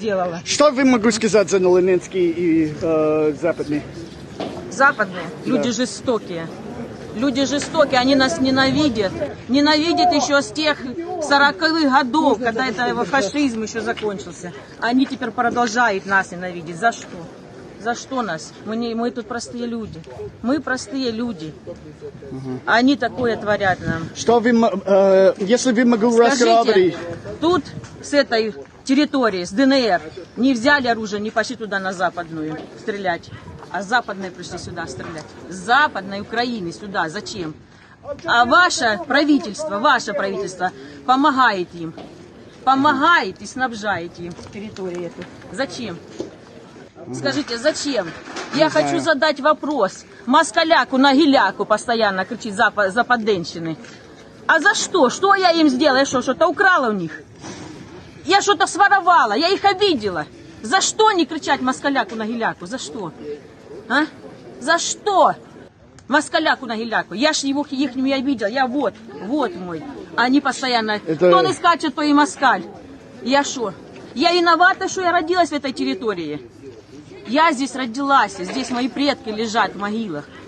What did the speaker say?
сделала. Что вы могу сказать за Новолинский и Западный? Западные люди жестокие. Люди жестокие, они нас ненавидят. Ненавидят еще с тех 40-х годов, когда это фашизм еще закончился. Они теперь продолжают нас ненавидеть. За что? За что нас? Мы тут простые люди. Мы простые люди. Они такое творят нам. Что вы, если вы могу рассказать? Тут с этой территории, с ДНР, не взяли оружие, не пошли туда на западную стрелять. А с западной пришли сюда стрелять. С западной Украины сюда. Зачем? А ваше правительство помогает им. Помогает и снабжает им территорию эту. Зачем? Скажите, зачем? Я хочу задать вопрос. Москаляку на гиляку постоянно кричит западенщины. А за что? Что я им сделала? Я что-то украла у них? Я что-то своровала? Я их обидела? За что не кричать москаляку на гиляку? За что? А? За что? Москаляку на гиляку. Я ж их не обидела. Я вот мой. Они постоянно... Кто не скачет, то и москаль. Я что? Я виновата, что я родилась в этой территории. Я здесь родилась. Здесь мои предки лежат в могилах.